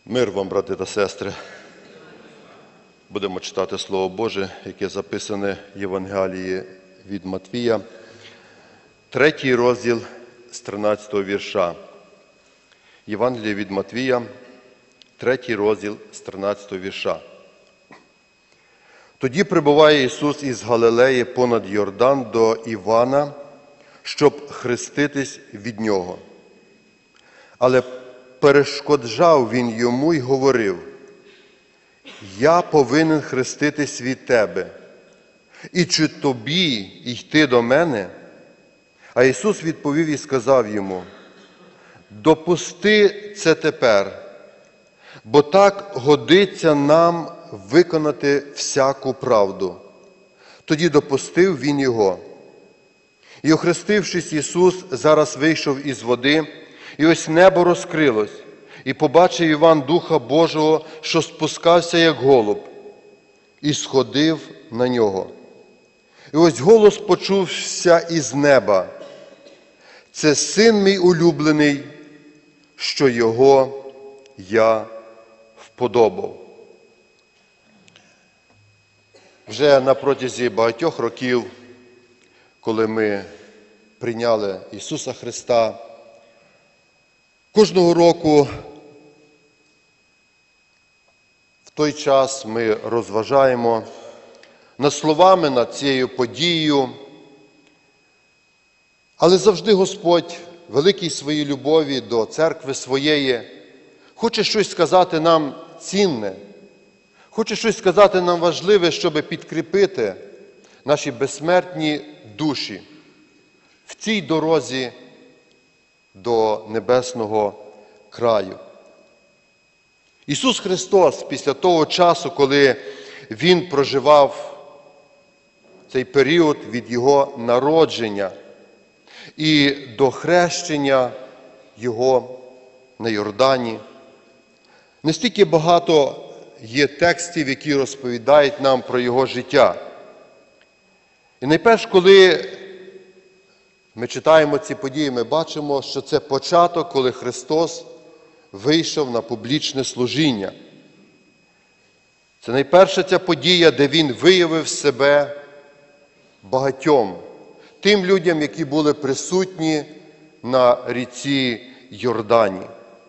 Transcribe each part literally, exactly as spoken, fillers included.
Мир вам, брати та сестри. Будемо читати Слово Боже, яке записане в Євангелії від Матвія, третій розділ з тринадцятого вірша. Євангеліє від Матвія, третій розділ з тринадцятого вірша. Тоді прибуває Ісус із Галилеї понад Йордан до Івана, щоб хреститись від Нього. Але перешкоджав він йому й говорив: «Я повинен хреститись від тебе, і чи тобі йти до мене?» А Ісус відповів і сказав йому: «Допусти це тепер, бо так годиться нам виконати всяку правду». Тоді допустив він його. І, охрестившись, Ісус зараз вийшов із води, і ось небо розкрилось, і побачив Іван Духа Божого, що спускався, як голуб, і сходив на нього. І ось голос почувся із неба: «Це син мій улюблений, що його я вподобав». Вже на протязі багатьох років, коли ми прийняли Ісуса Христа, кожного року в той час ми розважаємо над словами, над цією подією, але завжди Господь, великий своїй любові до церкви своєї, хоче щось сказати нам цінне, хоче щось сказати нам важливе, щоб підкріпити наші безсмертні душі в цій дорозі до небесного краю. Ісус Христос після того часу, коли Він проживав цей період від Його народження і до хрещення Його на Йордані, настільки багато є текстів, які розповідають нам про Його життя. І найперше, коли ми читаємо ці події, ми бачимо, що це початок, коли Христос вийшов на публічне служіння. Це найперша ця подія, де Він виявив себе багатьом, тим людям, які були присутні на ріці Йордані.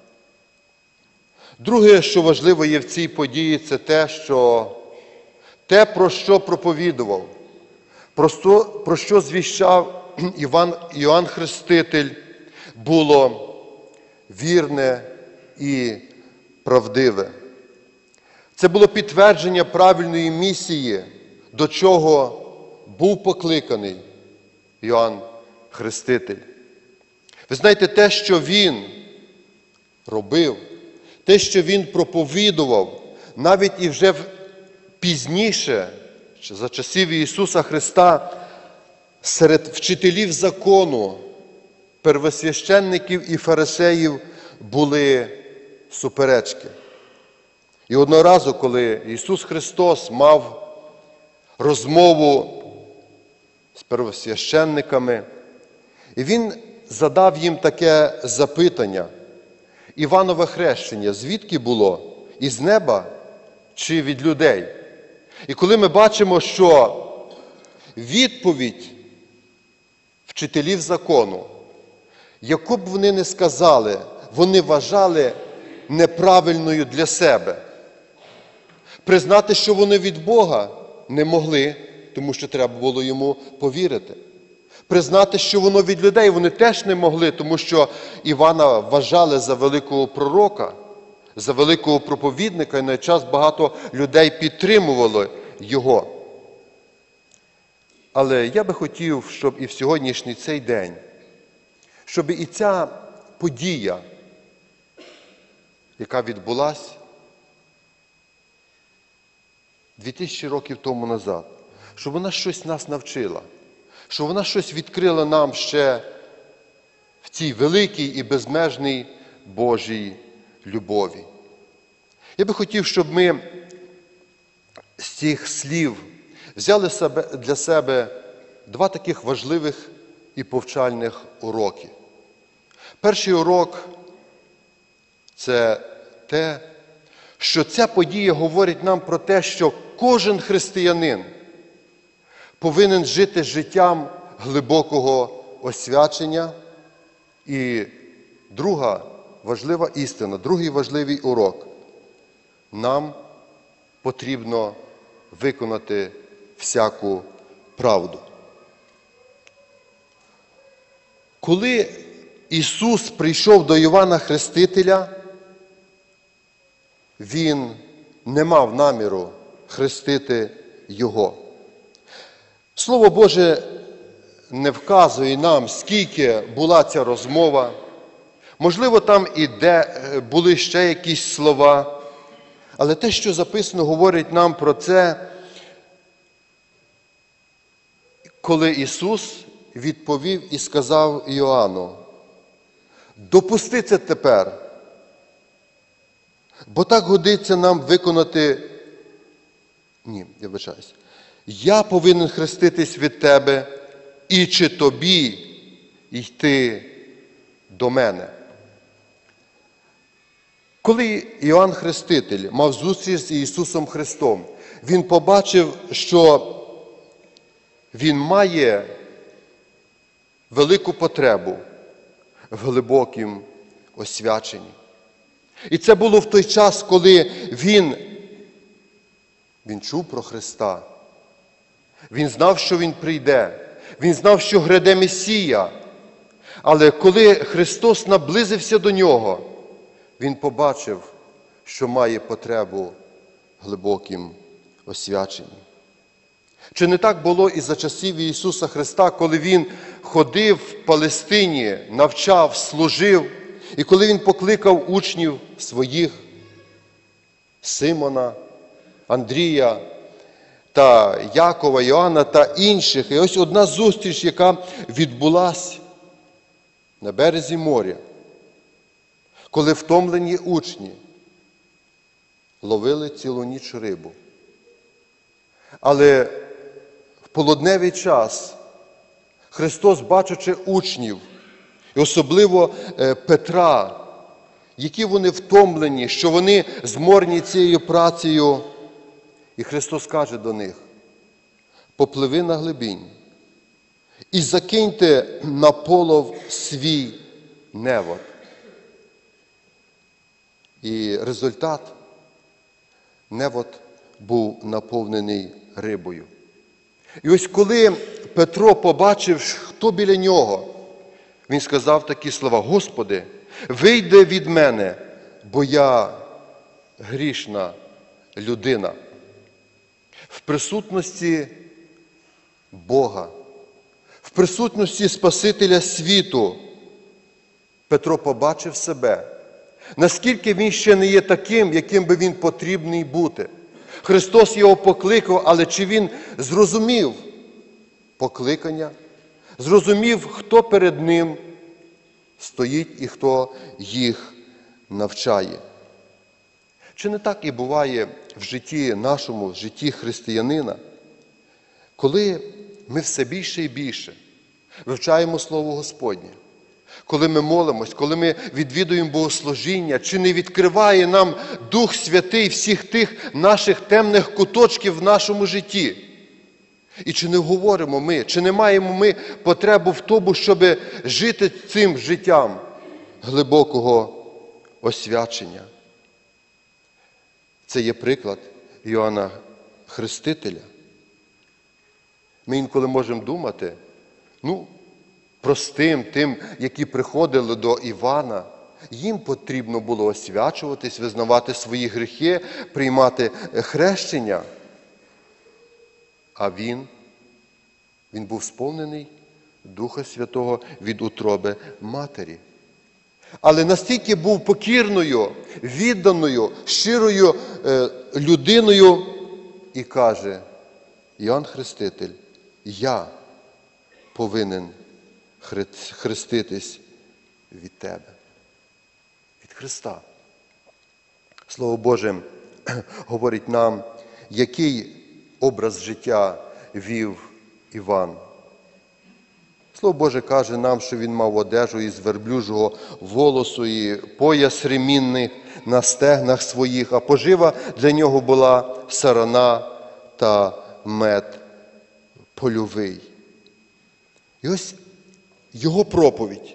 Друге, що важливо є в цій події, це те, що те, про що проповідував, про що, про що звіщав Іван, Іоанн Хреститель, було вірне і правдиве. Це було підтвердження правильної місії, до чого був покликаний Іоанн Хреститель. Ви знаєте, те, що він робив, те, що він проповідував, навіть і вже пізніше, за часів Ісуса Христа, серед вчителів закону, первосвященників і фарисеїв були суперечки. І одного разу, коли Ісус Христос мав розмову з первосвященниками, і Він задав їм таке запитання: Іванове хрещення звідки було? Із неба чи від людей? І коли ми бачимо, що відповідь вчителів закону, яку б вони не сказали, вони вважали неправильною для себе. Признати, що вони від Бога, не могли, тому що треба було йому повірити. Признати, що воно від людей, вони теж не могли, тому що Івана вважали за великого пророка, за великого проповідника, і на час багато людей підтримувало його. Але я би хотів, щоб і в сьогоднішній цей день, щоб і ця подія, яка відбулась дві тисячі років тому назад, щоб вона щось нас навчила, щоб вона щось відкрила нам ще в цій великій і безмежній Божій любові. Я би хотів, щоб ми з цих слів взяли для себе два таких важливих і повчальних уроки. Перший урок – це те, що ця подія говорить нам про те, що кожен християнин повинен жити життям глибокого освячення. І друга важлива істина, другий важливий урок. Нам потрібно виконати всяку правду. Коли Ісус прийшов до Йоанна Хрестителя, Він не мав наміру хрестити його. Слово Боже не вказує нам, скільки була ця розмова. Можливо, там і де були ще якісь слова. Але те, що записано, говорить нам про це, коли Ісус відповів і сказав Іоанну: «Допусти це тепер, бо так годиться нам виконати...» Ні, я вибачаюсь. «Я повинен хреститись від тебе, і чи тобі йти до мене?» Коли Іоанн Хреститель мав зустріч з Ісусом Христом, він побачив, що він має велику потребу в глибокім освяченні. І це було в той час, коли він, він чув про Христа. Він знав, що Він прийде. Він знав, що гряде Месія. Але коли Христос наблизився до нього, він побачив, що має потребу в глибокім освяченні. Чи не так було і за часів Ісуса Христа, коли Він ходив в Палестині, навчав, служив, і коли Він покликав учнів своїх, Симона, Андрія та Якова, Йоанна та інших. І ось одна зустріч, яка відбулась на березі моря, коли втомлені учні ловили цілу ніч рибу. Але в полудневий час Христос, бачачи учнів, і особливо Петра, які вони втомлені, що вони зморні цією працею, і Христос каже до них: «Попливи на глибінь і закиньте на полов свій невод». І результат – невод був наповнений рибою. І ось коли Петро побачив, хто біля нього, він сказав такі слова: «Господи, вийди від мене, бо я грішна людина». В присутності Бога, в присутності Спасителя світу Петро побачив себе, наскільки він ще не є таким, яким би він потрібний бути. Христос його покликав, але чи він зрозумів покликання, зрозумів, хто перед ним стоїть і хто їх навчає? Чи не так і буває в житті нашому, в житті християнина, коли ми все більше і більше вивчаємо Слово Господнє, коли ми молимось, коли ми відвідуємо богослужіння, чи не відкриває нам Дух Святий всіх тих наших темних куточків в нашому житті? І чи не говоримо ми, чи не маємо ми потребу в тому, щоб жити цим життям глибокого освячення? Це є приклад Іоанна Хрестителя. Ми інколи можемо думати, ну, простим, тим, які приходили до Івана, їм потрібно було освячуватись, визнавати свої гріхи, приймати хрещення. А він, він був сповнений Духа Святого від утроби матері. Але настільки був покірною, відданою, щирою е, людиною, і каже: Іоанн Хреститель, я повинен хреститись від тебе, від Христа. Слово Боже говорить нам, який образ життя вів Іван. Слово Боже каже нам, що він мав одежу із верблюжого волосу і пояс ремінний на стегнах своїх, а пожива для нього була сарана та мед польовий. І ось його проповідь.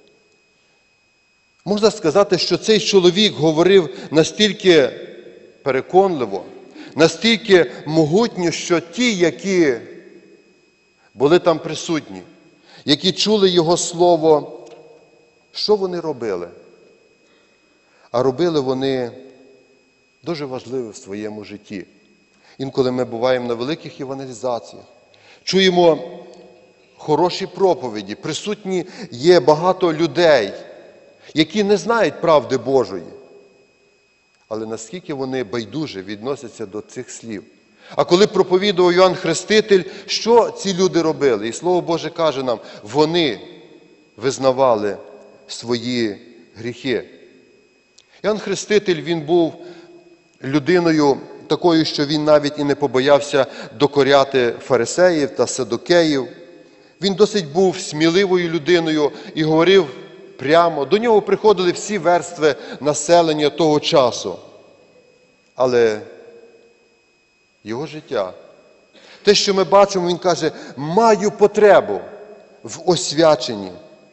Можна сказати, що цей чоловік говорив настільки переконливо, настільки могутньо, що ті, які були там присутні, які чули його слово, що вони робили? А робили вони дуже важливе в своєму житті. Інколи ми буваємо на великих евангелізаціях, чуємо хороші проповіді, присутні є багато людей, які не знають правди Божої. Але наскільки вони байдуже відносяться до цих слів. А коли проповідував Йоанн Хреститель, що ці люди робили? І Слово Боже каже нам, вони визнавали свої гріхи. Йоанн Хреститель, він був людиною такою, що він навіть і не побоявся докоряти фарисеїв та садукеїв. Він досить був сміливою людиною і говорив прямо. До нього приходили всі верстви населення того часу. Але його життя, те, що ми бачимо, він каже, маю потребу в освяченні.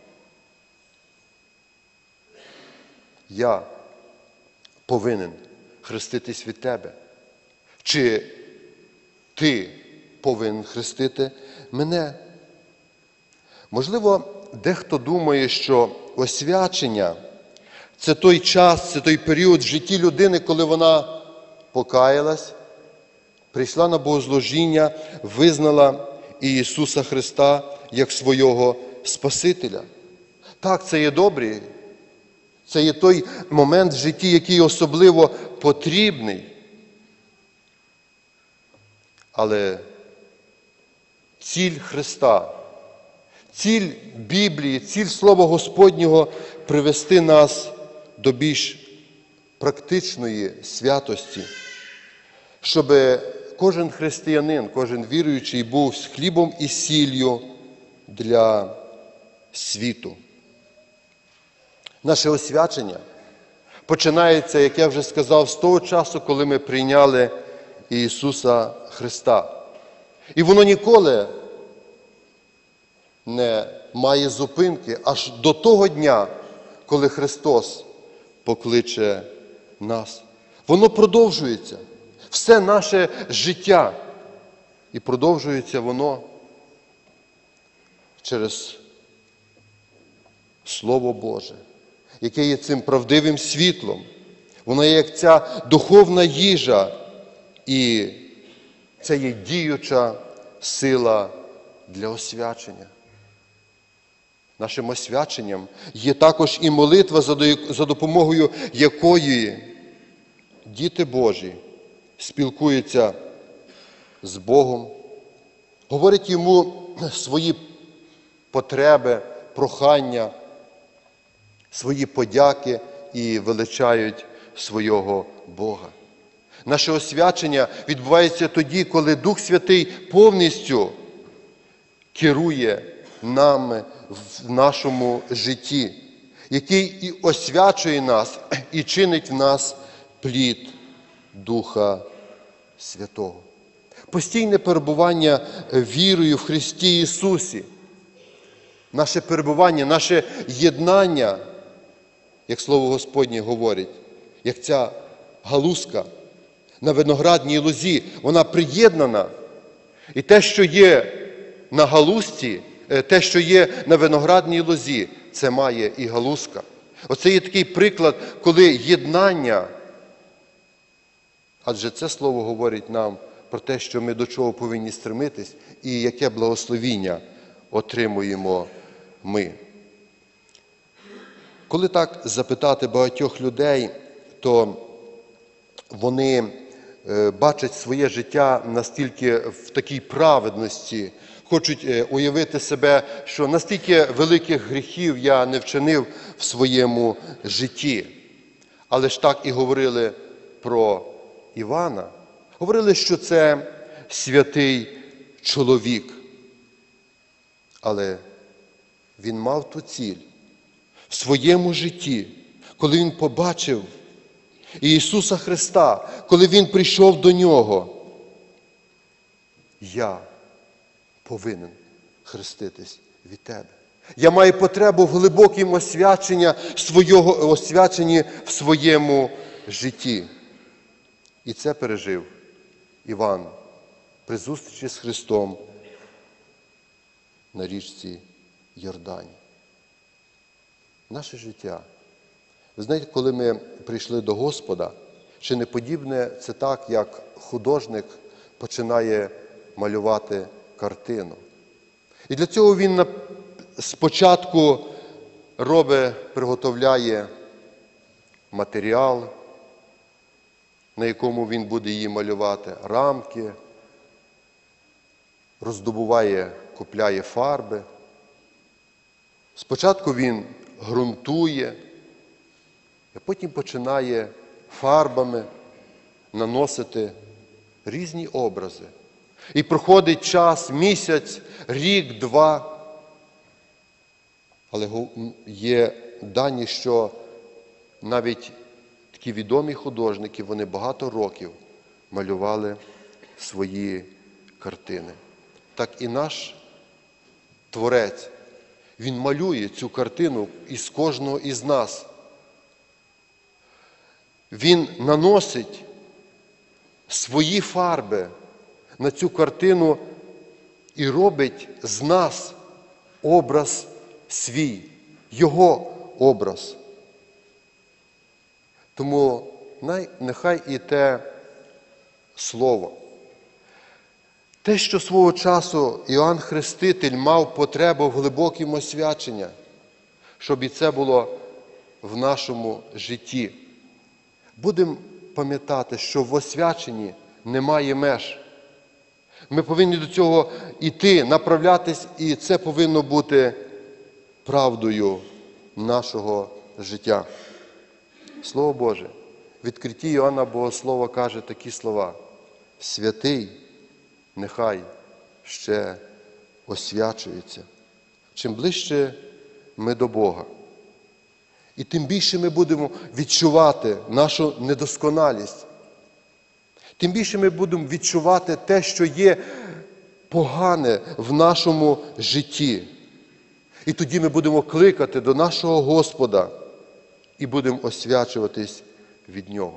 Я повинен хреститись від тебе. Чи ти повинен хрестити мене? Можливо, дехто думає, що освячення – це той час, це той період в житті людини, коли вона покаялась, прийшла на богослужіння, визнала Ісуса Христа як свого Спасителя. Так, це є добре. Це є той момент в житті, який особливо потрібний. Але ціль Христа, ціль Біблії, ціль Слова Господнього – привести нас до більш практичної святості, щоб кожен християнин, кожен віруючий був з хлібом і сіллю для світу. Наше освячення починається, як я вже сказав, з того часу, коли ми прийняли Ісуса Христа. І воно ніколи не має зупинки аж до того дня, коли Христос покличе нас. Воно продовжується. Все наше життя. І продовжується воно через Слово Боже, яке є цим правдивим світлом. Воно є як ця духовна їжа, і це є діюча сила для освячення. Нашим освяченням є також і молитва, за допомогою якої діти Божі спілкуються з Богом, говорять Йому свої потреби, прохання, свої подяки і величають свого Бога. Наше освячення відбувається тоді, коли Дух Святий повністю керує нами в нашому житті, який і освячує нас, і чинить в нас плід Духа Святого. Постійне перебування вірою в Христі Ісусі, наше перебування, наше єднання, як Слово Господнє говорить, як ця галузка на виноградній лозі, вона приєднана. І те, що є на галузці, те, що є на виноградній лозі, це має і галузка. Оце є такий приклад, коли єднання, адже це слово говорить нам про те, що ми до чого повинні стремитись і яке благословіння отримуємо ми. Коли так запитати багатьох людей, то вони бачать своє життя настільки в такій праведності, хочуть уявити себе, що настільки великих гріхів я не вчинив в своєму житті. Але ж так і говорили про Івана. Говорили, що це святий чоловік. Але він мав ту ціль в своєму житті, коли він побачив Ісуса Христа, коли він прийшов до нього. Я повинен хреститись від тебе. Я маю потребу в глибокому освяченні свого, освяченні в своєму житті. І це пережив Іван при зустрічі з Христом на річці Йордані. Наше життя. Ви знаєте, коли ми прийшли до Господа, чи не подібне це так, як художник починає малювати картину. І для цього він спочатку робить, приготовляє матеріал, на якому він буде її малювати, рамки, роздобуває, купляє фарби. Спочатку він ґрунтує, а потім починає фарбами наносити різні образи. І проходить час, місяць, рік, два. Але є дані, що навіть такі відомі художники, вони багато років малювали свої картини. Так і наш Творець, він малює цю картину із кожного із нас. Він наносить свої фарби на цю картину і робить з нас образ свій, його образ. Тому нехай і те слово, те, що свого часу Іоанн Хреститель мав потребу в глибокому освяченні, щоб і це було в нашому житті. Будемо пам'ятати, що в освяченні немає меж. Ми повинні до цього йти, направлятись, і це повинно бути правдою нашого життя. Слово Боже, в відкритті Іоанна Богослова каже такі слова: «Святий нехай ще освячується». Чим ближче ми до Бога, і тим більше ми будемо відчувати нашу недосконалість, тим більше ми будемо відчувати те, що є погане в нашому житті. І тоді ми будемо кликати до нашого Господа і будемо освячуватись від Нього.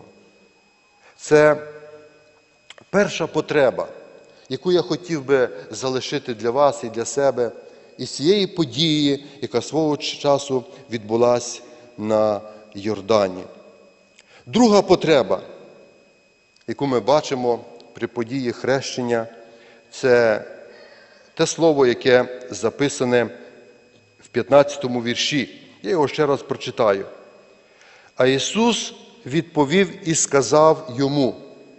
Це перша потреба, яку я хотів би залишити для вас і для себе із цієї події, яка свого часу відбулась на Йордані. Друга потреба, яку ми бачимо при події хрещення, це те слово, яке записане в п'ятнадцятому вірші. Я його ще раз прочитаю. «А Ісус відповів і сказав йому: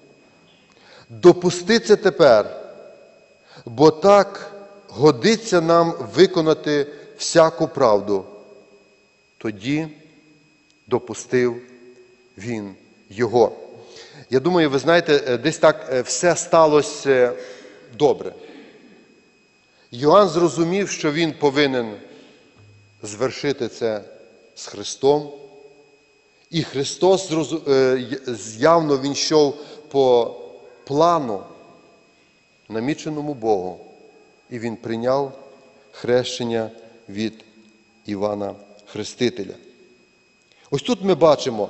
допусти це тепер, бо так годиться нам виконати всяку правду». Тоді допустив він його. Я думаю, ви знаєте, десь так все сталося добре. Йоанн зрозумів, що він повинен звершити це з Христом. І Христос, явно він йшов по плану, наміченому Богом. І він прийняв хрещення від Івана Хрестителя. Ось тут ми бачимо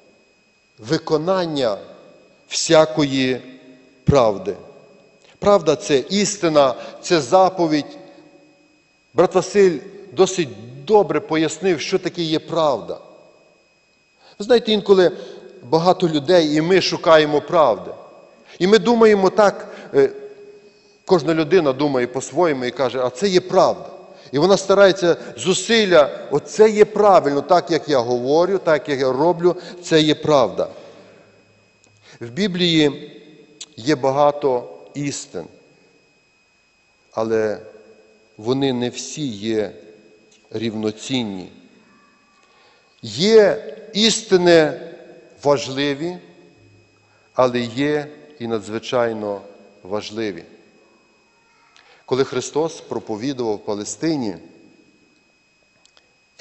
виконання всякої правди. Правда – це істина, це заповідь. Брат Василь досить добре пояснив, що таке є правда. Ви знаєте, інколи багато людей, і ми шукаємо правди. І ми думаємо так, кожна людина думає по-своєму і каже, а це є правда. І вона старається зусилля, оце є правильно, так як я говорю, так як я роблю, це є правда. В Біблії є багато істин, але вони не всі є рівноцінні. Є істини важливі, але є і надзвичайно важливі. Коли Христос проповідував в Палестині,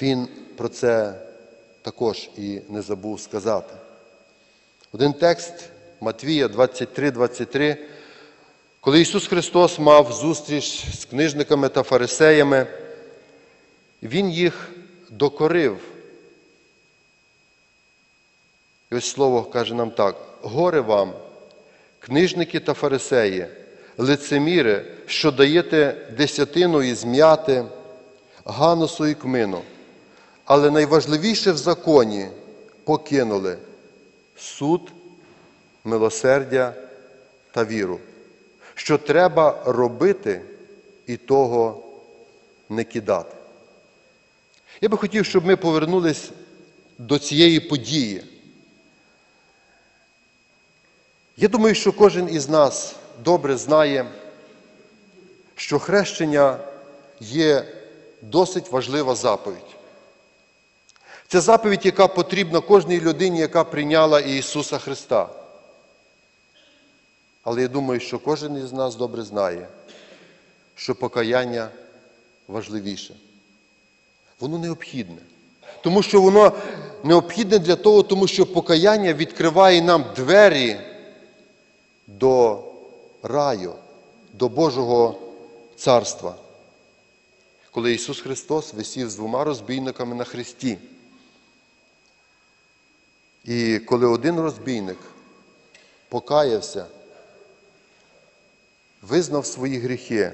Він про це також і не забув сказати. Один текст Матвія двадцять три двадцять три, коли Ісус Христос мав зустріч з книжниками та фарисеями, Він їх докорив. І ось слово каже нам так: «Горе вам, книжники та фарисеї, лицеміри, що даєте десятину із м'яти, ганусу і кмину, але найважливіше в законі покинули суд, милосердя та віру. Що треба робити і того не кидати». Я би хотів, щоб ми повернулись до цієї події. Я думаю, що кожен із нас добре знає, що хрещення є досить важлива заповідь. Це заповідь, яка потрібна кожній людині, яка прийняла Ісуса Христа. Але я думаю, що кожен із нас добре знає, що покаяння важливіше. Воно необхідне. Тому що воно необхідне для того, тому що покаяння відкриває нам двері до раю, до Божого царства. Коли Ісус Христос висів з двома розбійниками на хресті. І коли один розбійник покаявся, визнав свої гріхи,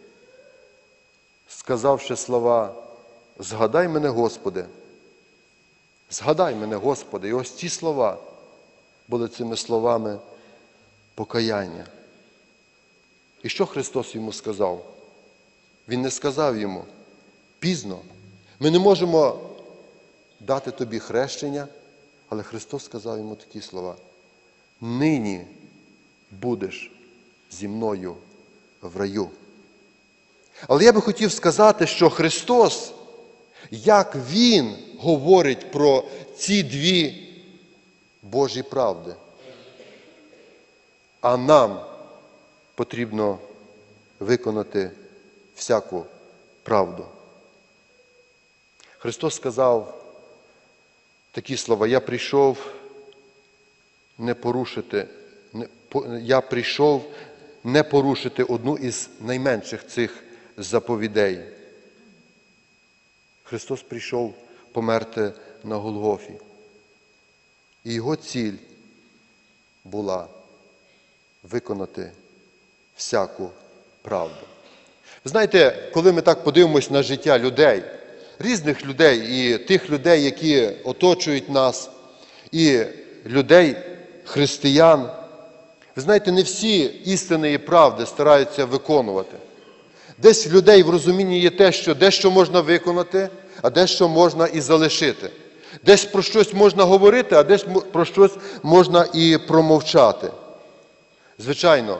сказавши слова: «Згадай мене, Господи, згадай мене, Господи». І ось ці слова були цими словами покаяння. І що Христос йому сказав? Він не сказав йому: «Пізно, ми не можемо дати тобі хрещення», але Христос сказав йому такі слова: «Нині будеш зі мною в раю». Але я би хотів сказати, що Христос, як Він говорить про ці дві Божі правди, а нам потрібно виконати всяку правду. Христос сказав такі слова: «Я прийшов не порушити, не, я прийшов не порушити одну із найменших цих заповідей». Христос прийшов померти на Голгофі. І Його ціль була виконати всяку правду. Ви знаєте, коли ми так подивимось на життя людей, різних людей, і тих людей, які оточують нас, і людей, християн, ви знаєте, не всі істини і правди стараються виконувати. Десь в людей в розумінні є те, що дещо можна виконати, а дещо можна і залишити. Десь про щось можна говорити, а десь про щось можна і промовчати. Звичайно,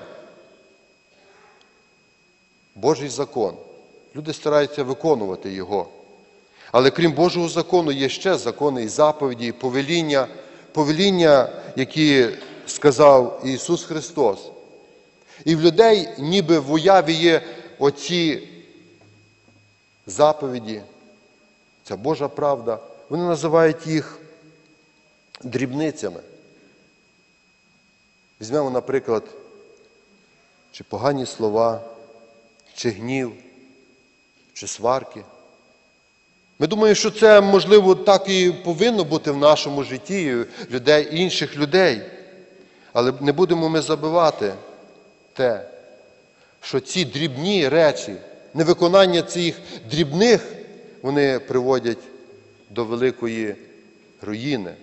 Божий закон. Люди стараються виконувати його. Але крім Божого закону є ще закони і заповіді, і повеління, повеління, які сказав Ісус Христос. І в людей ніби в уяві є оці заповіді, ця Божа правда. Вони називають їх дрібницями. Візьмемо, наприклад, чи погані слова, чи гнів, чи сварки. Ми думаємо, що це, можливо, так і повинно бути в нашому житті людей, інших людей. Але не будемо ми забувати те, що ці дрібні речі, невиконання цих дрібних, вони приводять до великої руїни.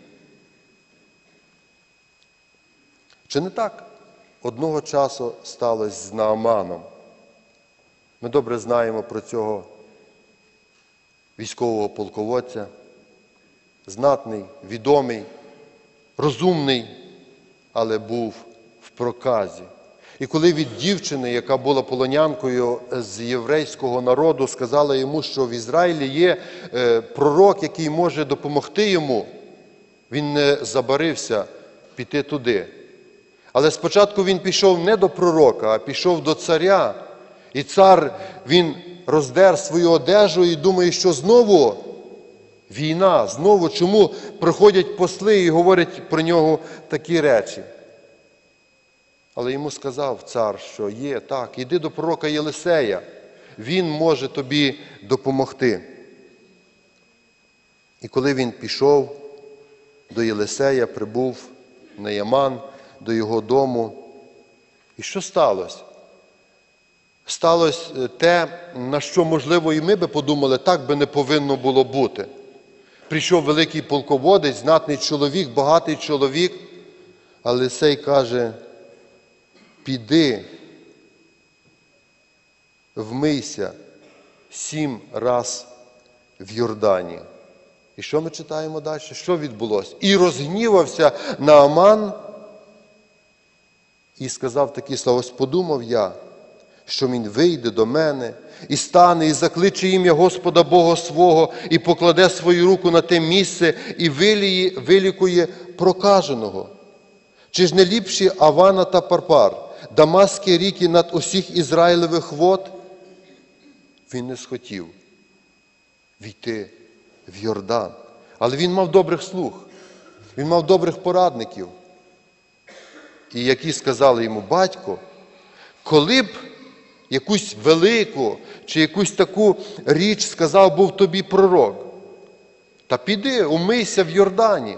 Чи не так одного часу сталося з Нааманом? Ми добре знаємо про цього військового полководця, знатний, відомий, розумний, але був в проказі. І коли від дівчини, яка була полонянкою з єврейського народу, сказала йому, що в Ізраїлі є пророк, який може допомогти йому, він не забарився піти туди. Але спочатку він пішов не до пророка, а пішов до царя. І цар, він роздер свою одежу і думає, що знову Війна. Знову чому приходять посли і говорять про нього такі речі? Але йому сказав цар, що є, так, іди до пророка Єлисея, він може тобі допомогти. І коли він пішов до Єлисея, прибув Нааман до його дому. І що сталося? Сталося те, на що, можливо, і ми би подумали, так би не повинно було бути. Прийшов великий полководець, знатний чоловік, багатий чоловік, а Єлисей каже: піди, вмийся сім раз в Йордані. І що ми читаємо далі? Що відбулося? І розгнівався Нааман і сказав такі слова: ось подумав я, що він вийде до мене і стане, і закличе ім'я Господа Бога свого, і покладе свою руку на те місце, і виліє, вилікує прокаженого. Чи ж не ліпші Авана та Парпар, Дамаські ріки над усіх Ізраїлевих вод? Він не схотів війти в Йордан. Але він мав добрих слуг, він мав добрих порадників. І які сказали йому: батько, коли б якусь велику чи якусь таку річ сказав був тобі пророк, та піди, умийся в Йордані.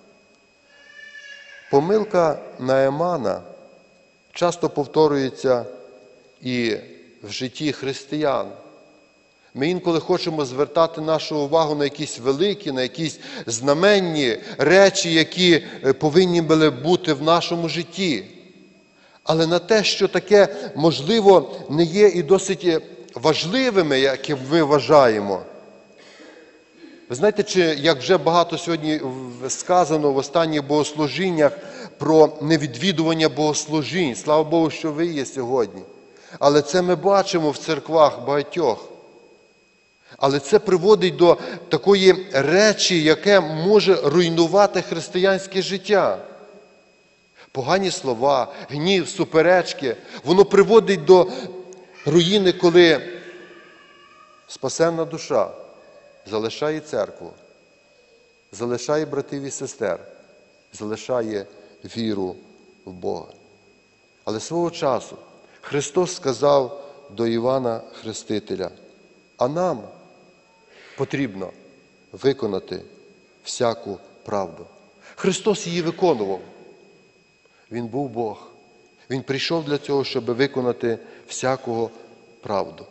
Помилка Наамана часто повторюється і в житті християн. Ми інколи хочемо звертати нашу увагу на якісь великі, на якісь знаменні речі, які повинні були бути в нашому житті. Але на те, що таке, можливо, не є і досить важливими, як ми вважаємо. Ви знаєте, чи, як вже багато сьогодні сказано в останніх богослужіннях про невідвідування богослужінь. Слава Богу, що ви є сьогодні. Але це ми бачимо в церквах багатьох. Але це приводить до такої речі, яке може руйнувати християнське життя. Погані слова, гнів, суперечки, воно приводить до руїни, коли спасенна душа залишає церкву, залишає братів і сестер, залишає віру в Бога. Але свого часу Христос сказав до Івана Хрестителя: а нам потрібно виконати всяку правду. Христос її виконував. Він був Бог. Він прийшов для цього, щоб виконати всякого правду.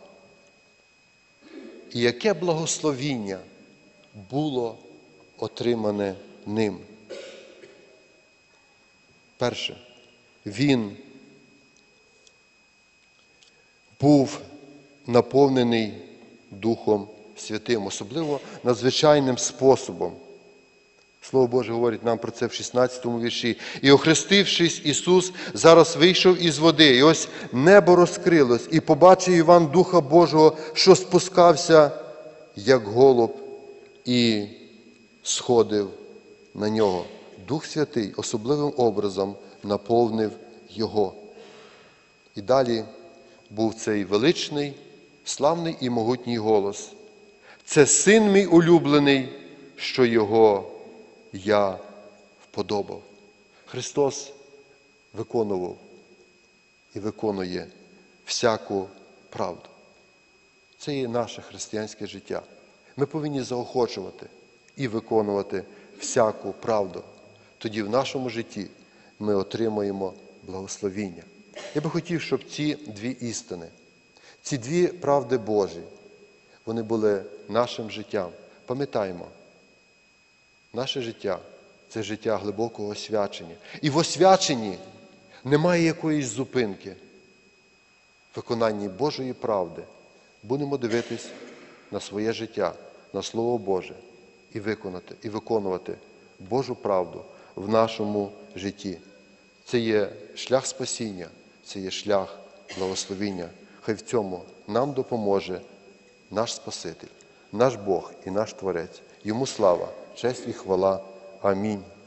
І яке благословіння було отримане ним? Перше, він був наповнений Духом Святим, особливо надзвичайним способом. Слово Боже говорить нам про це в шістнадцятому вірші. І охрестившись, Ісус зараз вийшов із води, і ось небо розкрилось, і побачив Іван Духа Божого, що спускався, як голуб, і сходив на нього. Дух Святий особливим образом наповнив його. І далі був цей величний, славний і могутній голос: це син мій улюблений, що його я вподобав. Христос виконував і виконує всяку правду. Це є наше християнське життя. Ми повинні заохочувати і виконувати всяку правду. Тоді в нашому житті ми отримаємо благословіння. Я би хотів, щоб ці дві істини, ці дві правди Божі, вони були нашим життям. Пам'ятаємо, наше життя – це життя глибокого освячення. І в освяченні немає якоїсь зупинки. В виконанні Божої правди будемо дивитись на своє життя, на Слово Боже і виконати, і виконувати Божу правду в нашому житті. Це є шлях спасіння, це є шлях благословіння. Хай в цьому нам допоможе наш Спаситель, наш Бог і наш Творець. Йому слава, честь і хвала. Амінь.